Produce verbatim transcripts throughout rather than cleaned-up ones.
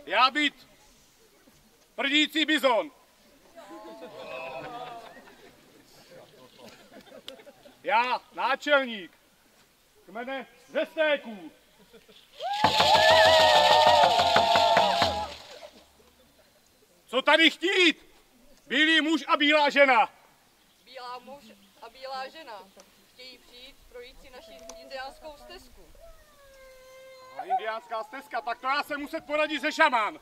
Já být prdící bizon. Já náčelník kmene ze stéků. Co tady chtít? Bílý muž a bílá žena. Bílá muž a bílá žena chtějí přijít projít si naši indiánskou stezku. A indiánská stezka, tak to já se muset poradit se šamán.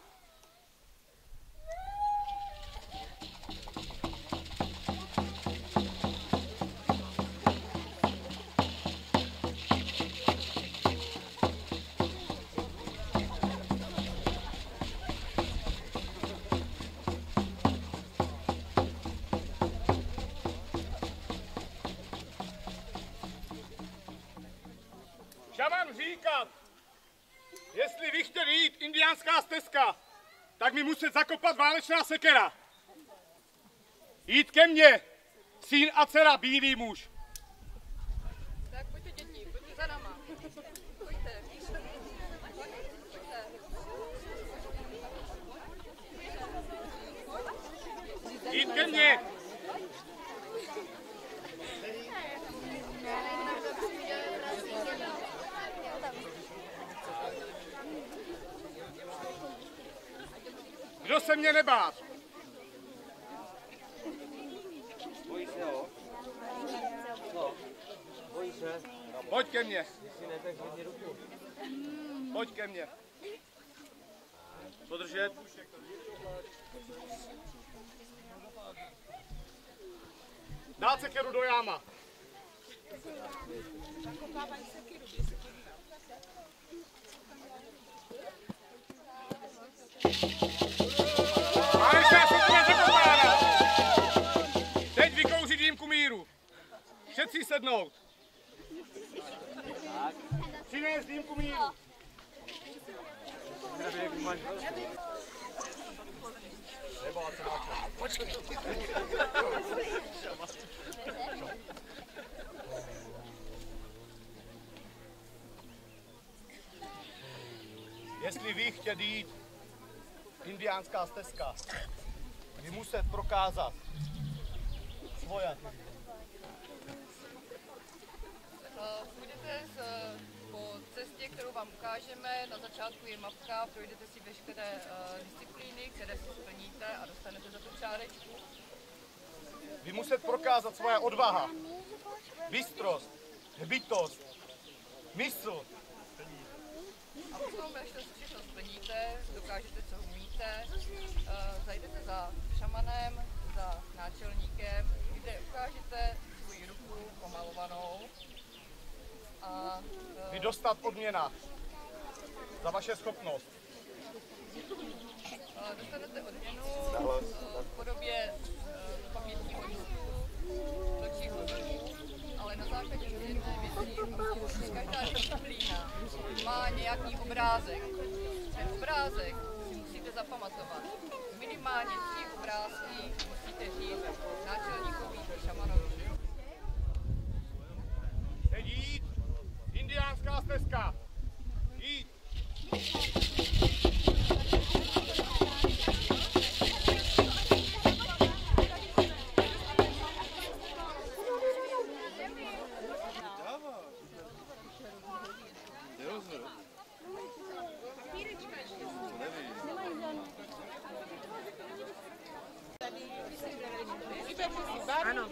Šaman říkat, jestli vy chtěli jít indiánská stezka, tak mi muset zakopat válečná sekera. Jít ke mně, syn a dcera, bílý muž. Tak pojďte děti, pojďte za náma. Pojďte. Pojďte. Jít ke mně. Kdo se mě nebát? Bojíš se ho? No, bojíš se? Pojď ke mně. Jestli ne, tak zvedni ruku. Pojď ke mně. Podržet. Dát sekeru do jáma. Válečná sekera zakopána. Teď vykouřit dýmku míru. Všetci sednout. Přinést dýmku míru. Počkej. Jestli vy chtěli jít indiánská stezka, vy muset prokázat svoje. Půjdete po cestě, kterou vám ukážeme. Na začátku je mapka, projdete si veškeré uh, disciplíny, které si splníte a dostanete za tu čárečku. Vy muset prokázat svoje odvaha, bystrost, bytost, mysl. A potom, až to všechno splníte, dokážete, co umíte, uh, zajdete za šamanem, za náčelníkem, kde ukážete svoji ruku pomalovanou. A uh, Vy dostat odměna za vaše schopnost. uh, dostanete odměnu uh, v podobě uh, pamětního listu, vlčích hodů, ale na základě jedné věci, každá disciplína má nějaký obrázek. Ten obrázek si musíte zapamatovat. Minimálně tři obrázky musíte říct náčelníkovi šamanovi. Teď jít, indiánská stezka. Jít. Ano.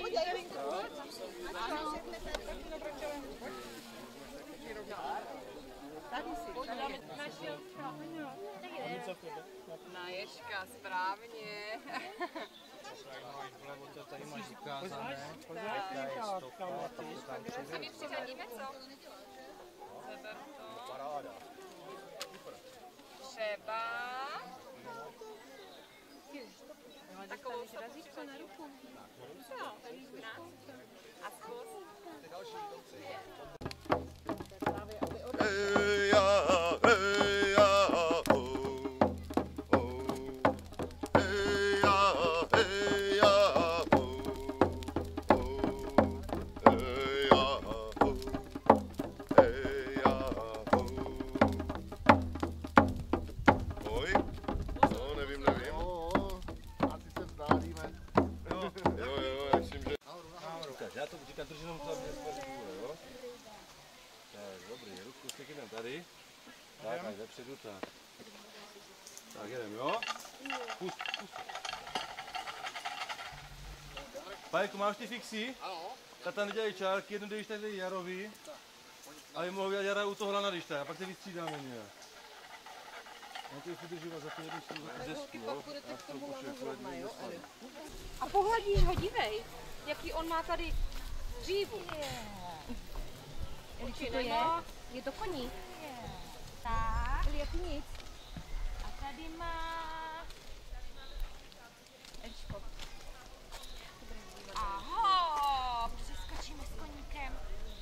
Na Ježka, správně. Tady máš ukázané. Se mi přiřadíme, co? Seberu to. Třeba... Takovou stopu na ruku. Jo, a zkus. Jdu tak. Tak jedem, jo? Pust, pust. Pajku, máš ty fixy? Ano. Tak tam nedělají čárky, jednu jdeš tady Jarovi. A jim mohou dělat Jara u toho hlana, když tak. A pak se vystřídáme nějak. Já to je držovat za to jednu stranu ze desku, jo? Já to pošlu, A pohladíš ho, dívej, jaký on má tady dřívu. Eličko, to je? Je to koní? Tak. Eli, jaký nic? A tady má... Eličko. Aho, přeskočíme s koníkem.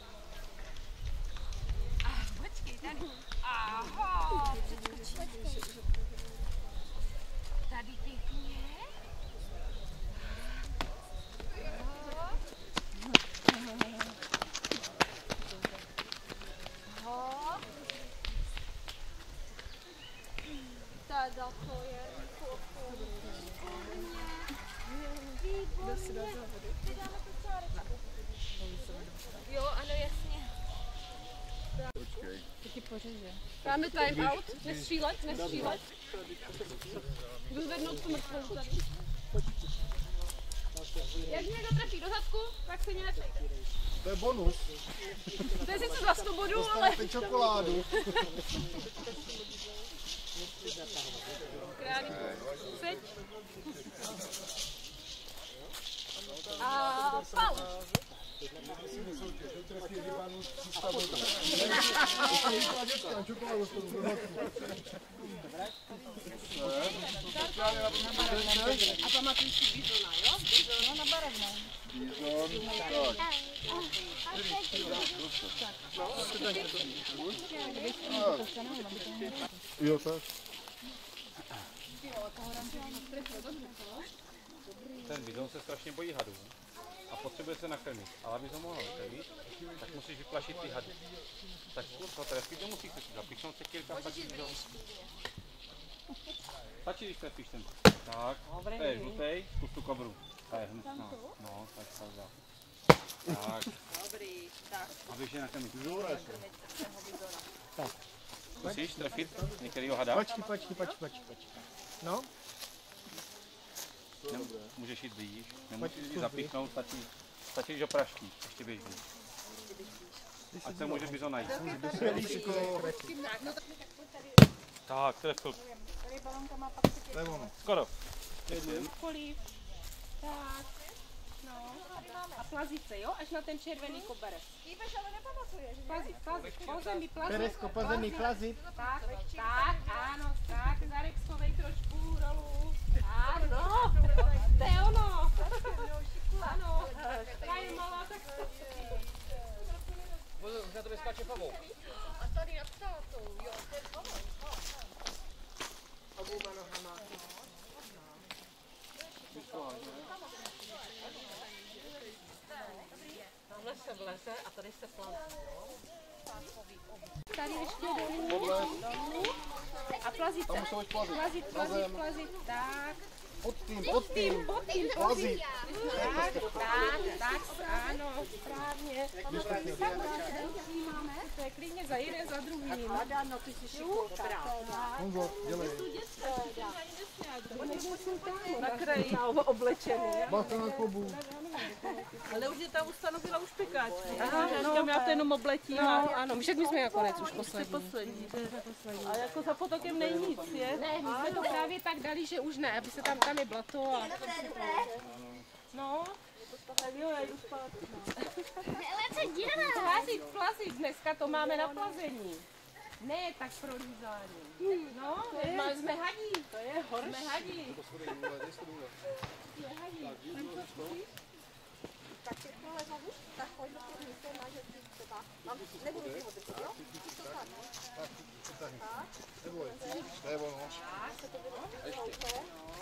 Ah, počkej, tady. Aho, přeskočíme. Tady pěkně. Teda to je výborně. Vydáme tu čárečku. Jo, ano, jasně. Počkej. To ti pořeže. Dáme time out, nestřílet, nestřílet. Jdu zvednout tu mrtvolu tady. Jak někdo trefí do zadku, tak se mě nepřejde. To je bonus. To je sice za sto bodů, ale... Dostanete čokoládu. Králíku, seď. A pal. A pamatuj si bizona, jo? Bizona na barevné. Jo, tak. Ten bizon se strašně bojí hadů a potřebuje se nakrmit, ale aby ho mohl nakrmit, tak musíš vyplašit ty hady. Tak to trefí, to musíš se zapichnout se kilka, stačí bizon. Stačí, když trefíš ten. Tak, to je žlutej, zkus tu kobru. Ta je hnusná. No, tak pravda. Tak. Dobrý, tak. Abych je nakrmit. Tak. Musíš trefit některýho hada? Počkej, počkej, počkej, počkej. No? Nem, můžeš jít blíž, nemusíš ji zapíchnout, stačí, stačí, když ho praští, ještě běž blíž. Ať se může bizon najít. Tak, trefil. To je ono. Skoro. Kolív. Tak. No. A plazice, jo? Až na ten červený koberec. Kýpeš, ale nepamatuješ, že? Plazit, plazit. Po zemi plazit. Peresko, po zemi plazit. Tak, tak, ano, tak. Zarek schovej trošku rolu. Ano, to je ono. Ano, ta je malá, tak to. Už na tebe skáče pavouk. A tady nad tátou, jo, to je pavouk. Obouma nohama. Tamhle se vleze a tady se plazí. Tady ještě dolů. A plazit se. Plazit, plazit, plazit, tak. Pod tím, pod tím. Pod tím, Plazit. tak, tak, tak, ano, správně. To je klidně za jeden, za druhým. No, ty jsi šikovná. Honzo, dělej. Na kraji oblečený. Báte na klobu. Ale už je tam ustanovila už pekáčky. Aha, no, říkám, já to jenom obletím. No, ano, víš, jak my jsme nakonec už poslední. poslední. A jako za potokem není nic, je? Ne, my jsme to právě tak dali, že už ne, aby se tam tam je blato a... No, tak jo, já jdu spát. Ale co děláš? Plazit, plazit, dneska to máme na plazení. Ne, tak pro lízání. No, jsme, jsme hadí. To je horší. Jsme hadí. Jsme hadí. Tak si tohle znovu, tak pojď do těch místů, máš ho třeba. Mám, nebudu si ho držet, jo? Musíš to tak, no? Tak, Neboj, to je ono. tak, se to bude ještě.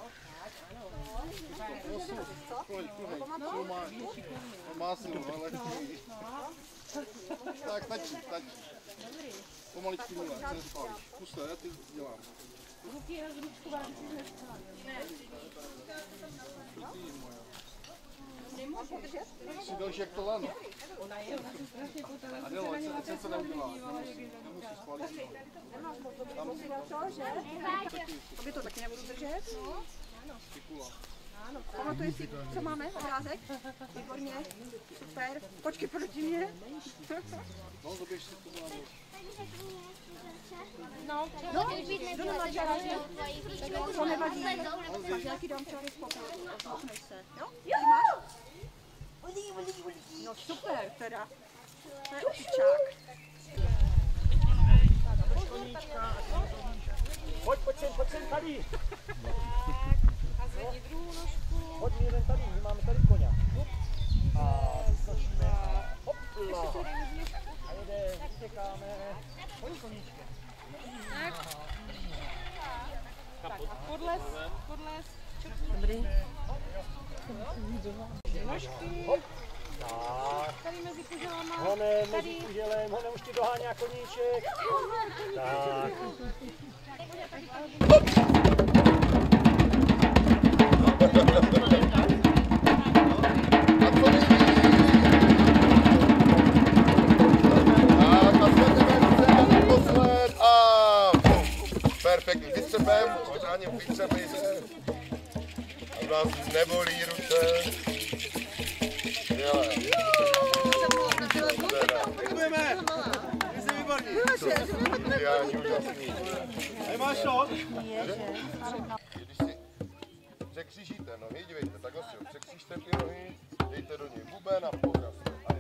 To má, má sílu, ale tak, stačí, stačí. Pomaličky nula, se nespálíš. Kus to, já ty dělám. Ruky rozručková, že si nespálí. Ne. Nemůžu držet? Si další jak to lano. Tobě to taky nebudu držet? Ano. Pamatuji si, co máme, obrázek? Výborně, super. Počkej proti mě. No, No, jdu na čáry. To nevadí. Tak já ti dám čáry spokoj. Jo? Ty máš? No super, teda. To je opičák. Pojď, pojď sem, pojď sem tady. A zvedni druhou nožku. Pojď jeden tady, my máme tady koně. A vyskočíme. Hopla. A jede, utěkáme. Pojď koníčky. Tak a podles, podles. Dobrý. Nožky. Tak. Tady mezi kuželama. Hone, mezi kuželem, hone už ti doháňá koníček. Tak. Perfektní vycpem, pořádně vycpej se. A vás nebolí ruce. Skvělé. Děkujeme! Vy jste výborní! Ideální, úžasný. Nemáš šok? Když si překřížíte nohy, dívejte, takhle si ho překřížte ty nohy, dejte do něj buben a podraz.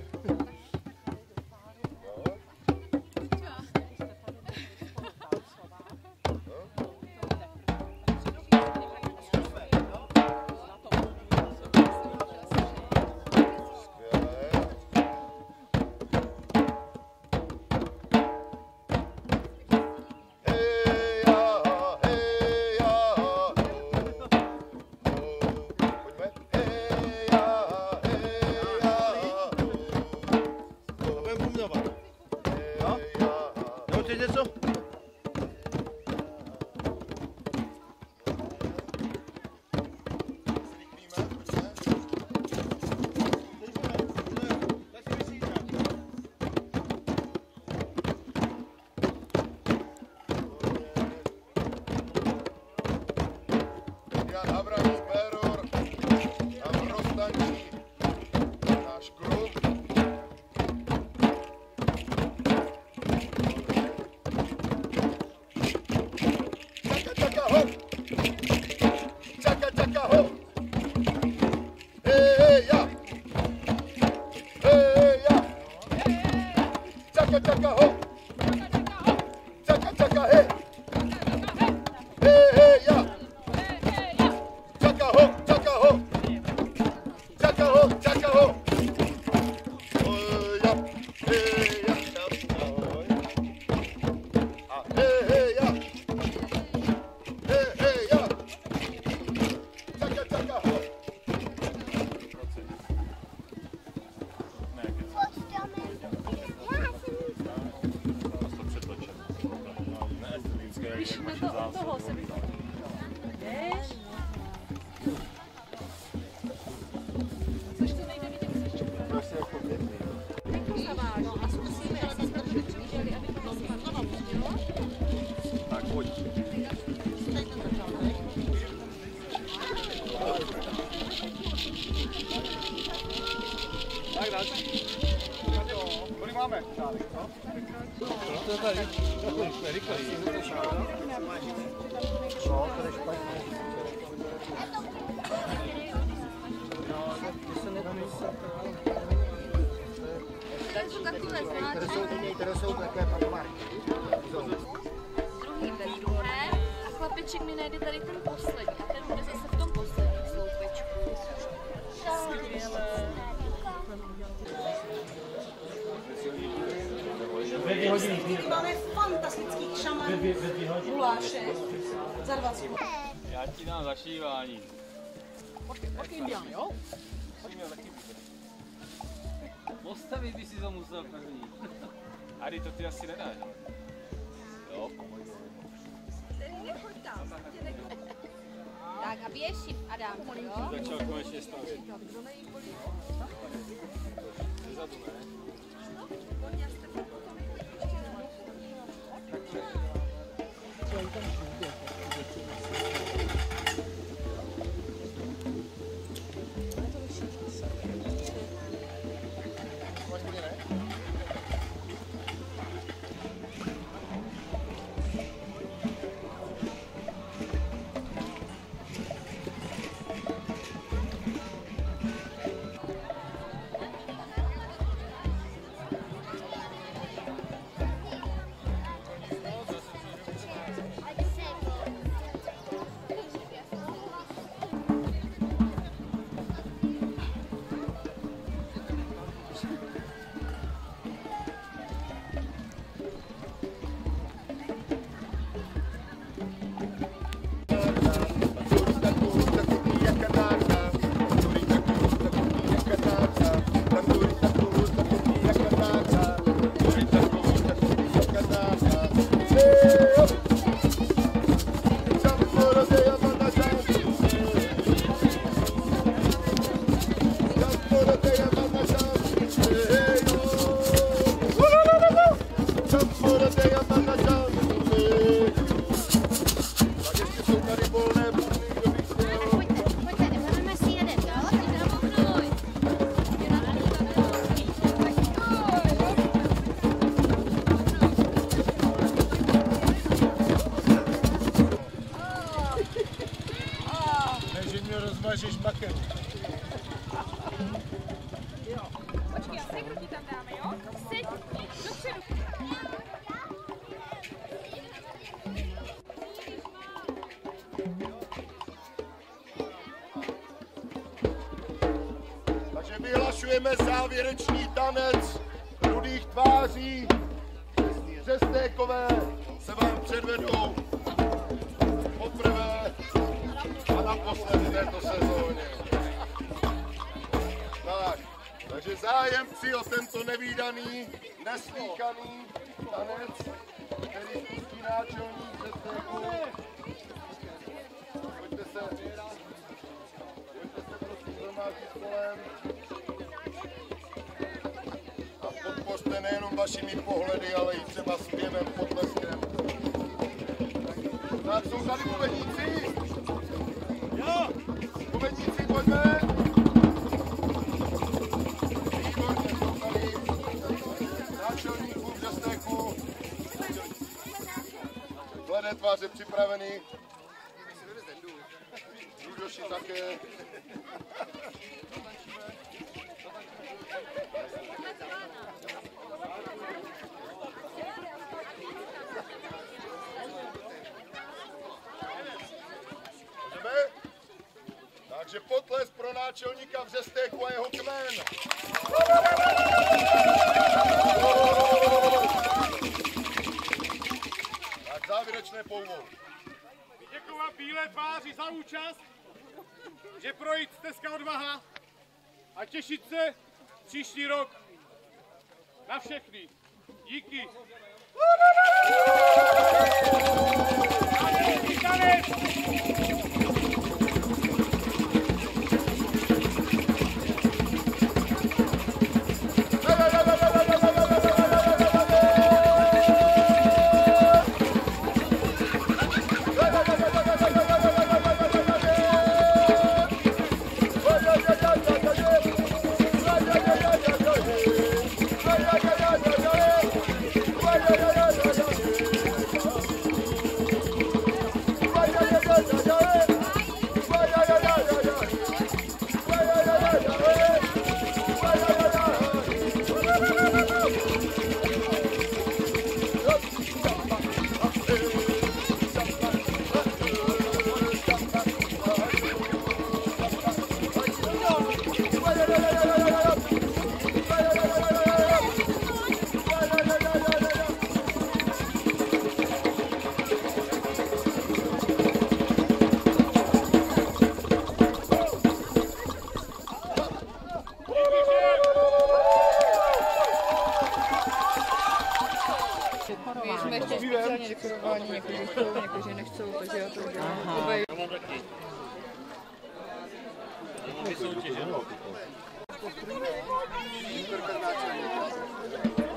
Kolik máme? To je tady. Rychle. No, to je špatně. To jsou takové Které jsou, znáčky. které jsou takové pakmarky. Druhý ve druhém a chlapeček mi najde tady ten poslední. A ten bude zase v tom posledním sloupečku. Skvělé. Ve dvě hodiny. Máme fantastických šamanů. Guláše. Za dvacet. Já ti dám zašívání. Taky jim dělám, jo? Postavit by si to musel první. Adi, to ty asi nedáš. Jo, pojď. Tak a běž, Adam, jo? Začal konečně stavit. zezadu, ne? Rozmažeš makem. Jo. Počkej, a sekru ti tam dáme, jo? Seď, dopředu. Takže vyhlašujeme závěrečný tanec rudých tváří. Řestékové se vám předvedou poprvé a naposled v této sezóně. Tak, takže zájemci o tento nevídaný, neslýchaný tanec, který spustí náčelník Řestéků. Pojďte se, pojďte se prosím zhromáždit kolem a podpořte nejenom vašimi pohledy, ale i třeba zpěvem, potleskem. Tak jsou tady bubeníci? Jo! Bubeníci, pojďme! Výborně, jsou tady náčelníků v Řestéku. Hledé tváře připravený. Růžoši také. Takže potlesk pro náčelníka v Řestéku a jeho kmen. Tak závěrečné poumou. Děkovat bílé tváři za účast, že projít stezka odvaha a těšit se příští rok na všechny. Díky. My jsme ještě speciálně dekorování, někteří chcou, někteří nechcou, takže já to udělám. Já mám taky. Super krnáček.